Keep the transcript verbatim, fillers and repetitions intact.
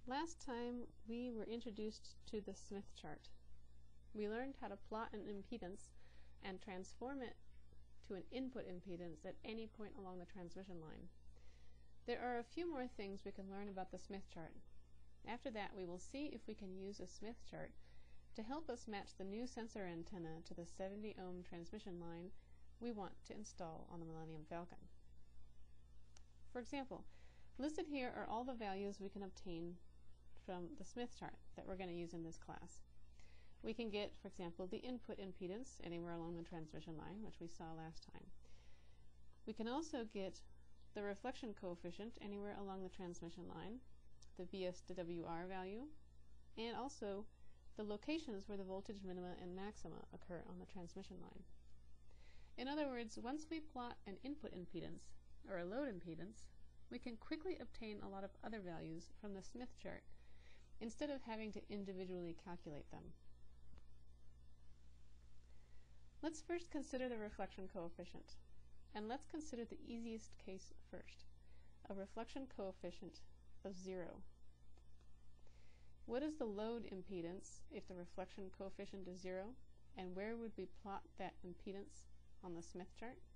Last time we were introduced to the Smith chart. We learned how to plot an impedance and transform it to an input impedance at any point along the transmission line. There are a few more things we can learn about the Smith chart. After that, we will see if we can use a Smith chart to help us match the new sensor antenna to the seventy ohm transmission line we want to install on the Millennium Falcon. For example, listed here are all the values we can obtain from the Smith chart that we're going to use in this class. We can get, for example, the input impedance anywhere along the transmission line, which we saw last time. We can also get the reflection coefficient anywhere along the transmission line, the V S to W R value, and also the locations where the voltage minima and maxima occur on the transmission line. In other words, once we plot an input impedance, or a load impedance, we can quickly obtain a lot of other values from the Smith chart instead of having to individually calculate them. Let's first consider the reflection coefficient, and let's consider the easiest case first, a reflection coefficient of zero. What is the load impedance if the reflection coefficient is zero, and where would we plot that impedance on the Smith chart?